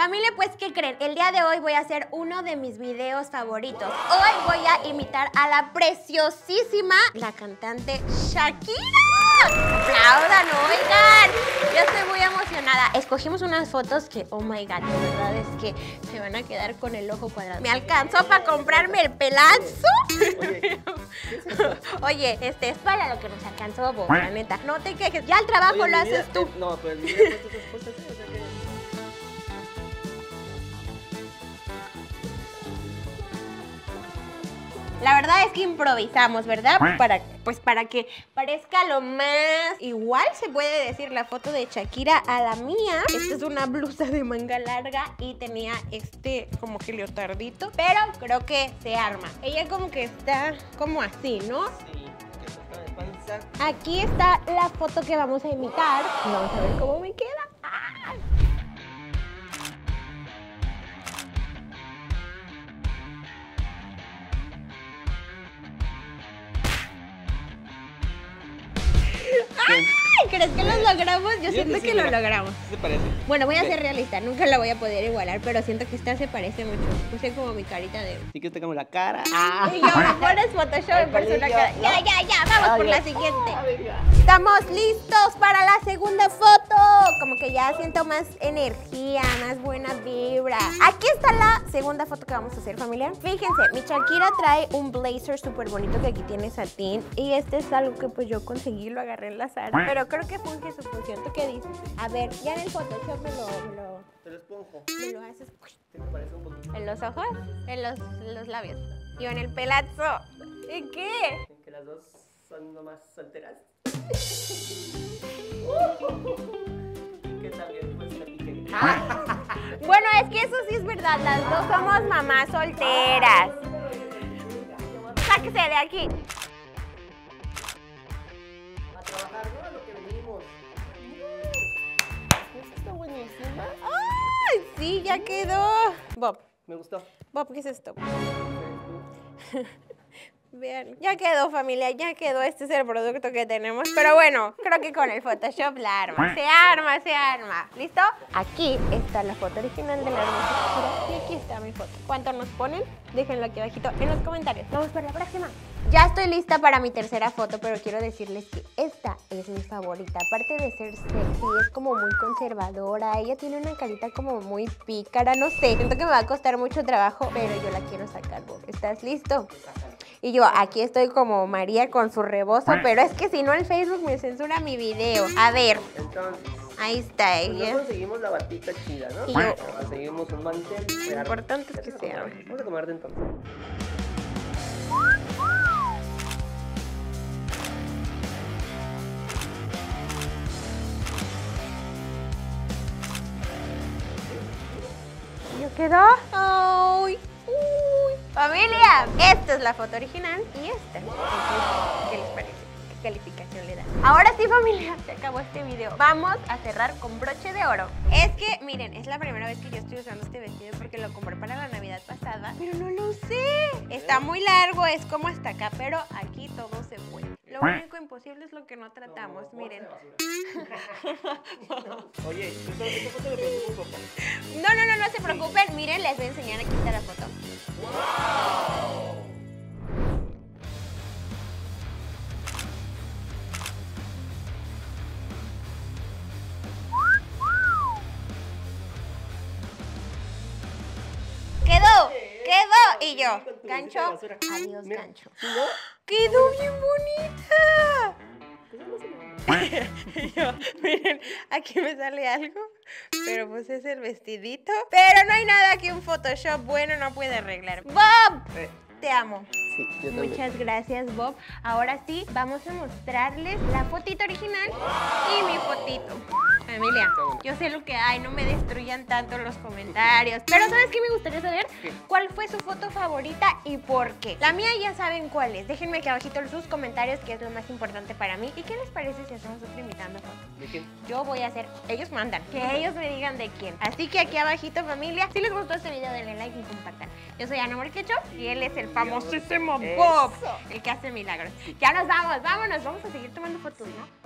Familia, pues, ¿qué creen? El día de hoy voy a hacer uno de mis videos favoritos. Hoy voy a imitar a la preciosísima, la cantante Shakira. ¡Aplaudan, oigan! Yo estoy muy emocionada. Escogimos unas fotos que, oh my God, de verdad es que se van a quedar con el ojo cuadrado. ¿Me alcanzó para comprarme el pelazo? Oye, es para lo que nos alcanzó, Bob, la neta. No te quejes, ya el trabajo lo haces tú. No, pero el video puesto tus cosas, o sea que... La verdad es que improvisamos, ¿verdad? Para que parezca lo más igual, se puede decir, la foto de Shakira a la mía. Esta es una blusa de manga larga y tenía como que leotardito, pero creo que se arma. Ella como que está como así, ¿no? Sí, que está de panza. Aquí está la foto que vamos a imitar. Vamos a ver cómo me queda. ¡Ah! ¡Ay! ¿Crees que lo logramos? Yo siento que lo logramos. ¿Qué te parece? Bueno, voy a ser realista, nunca la voy a poder igualar, pero siento que esta se parece mucho. Puse como mi carita de... Sí que tengamos la cara. Y yo, me pones Photoshop y por una cara. Ya, vamos por la siguiente. Estamos listos para la segunda foto. Como que ya siento más energía, más buena vibra. Aquí está la segunda foto que vamos a hacer, familia. Fíjense, mi Shakira trae un blazer súper bonito que aquí tiene satín. Y este es algo que pues yo conseguí, lo agarré en la Zara. Pero creo que funge su función. ¿Tú qué dices? A ver, ya en el Photoshop Te lo esponjo. me lo haces ¿Qué te parece un poquito? en los ojos, en los labios. Yo en el pelazo. ¿En qué? Que las dos son nomás solteras. Que también pues platiquen. Bueno, es que eso sí es verdad. Las dos somos mamás solteras. Sáquese de aquí. A trabajar, ¿no? A lo que venimos. Esta está buenísima. ¡Ay, sí, ya quedó! Bob, Me gustó. ¿qué es esto? Vean, ya quedó, familia, ya quedó. Este es el producto que tenemos. Pero bueno, creo que con el Photoshop la arma. Se arma. ¿Listo? Aquí está la foto original de la hermosa Shakira y aquí está mi foto. ¿Cuánto nos ponen? Déjenlo aquí abajito en los comentarios. Vamos por la próxima. Ya estoy lista para mi tercera foto, pero quiero decirles que esta es mi favorita. Aparte de ser sexy, es como muy conservadora. Ella tiene una carita como muy pícara, no sé. Siento que me va a costar mucho trabajo, pero yo la quiero sacar, Bob. ¿Estás listo? Y yo aquí estoy como María con su rebozo, pero es que si no el Facebook me censura mi video. A ver, Entonces, ahí está pues ella. no conseguimos la batita chida, ¿no? Y yo- Conseguimos un mantel. Lo importante es que se arme. Vamos a comerte entonces. ¿Ya quedó? ¡Ay! ¡Uy! Familia, esta es la foto original y esta. Entonces, ¿qué les parece? ¿Qué calificación le da? Ahora sí, familia, se acabó este video. Vamos a cerrar con broche de oro. Es que, miren, es la primera vez que yo estoy usando este vestido porque lo compré para la Navidad pasada, pero no lo usé. Está muy largo, es como hasta acá, pero aquí todo se puede. Lo único imposible es lo que no tratamos, miren. Oye, esta foto me preocupa un poco. No se preocupen, miren, les voy a enseñar, aquí está la foto. Quedó. Y yo, gancho, adiós, Mira, gancho. ¿no? Quedó bien bonita. Y yo, miren, aquí me sale algo, pero pues es el vestidito. Pero no hay nada que un Photoshop bueno no puede arreglar. ¡Bob! Te amo. Sí, yo también. Muchas gracias, Bob. Ahora sí, vamos a mostrarles la fotito original y mi fotito. Familia, yo sé lo que hay, no me destruyan tanto los comentarios. Pero ¿sabes qué me gustaría saber? ¿Cuál fue su foto favorita y por qué? La mía ya saben cuál es. Déjenme aquí abajito en sus comentarios, que es lo más importante para mí. ¿Y qué les parece si hacemos otra imitando fotos? ¿De quién? Yo voy a hacer, ellos mandan, que ellos me digan de quién. Así que aquí abajito, familia, si les gustó este video, denle like y compartan. Yo soy Ana Morquecho y él es el famosísimo Bob, el que hace milagros. Ya nos vamos, vámonos, vamos a seguir tomando fotos, ¿no?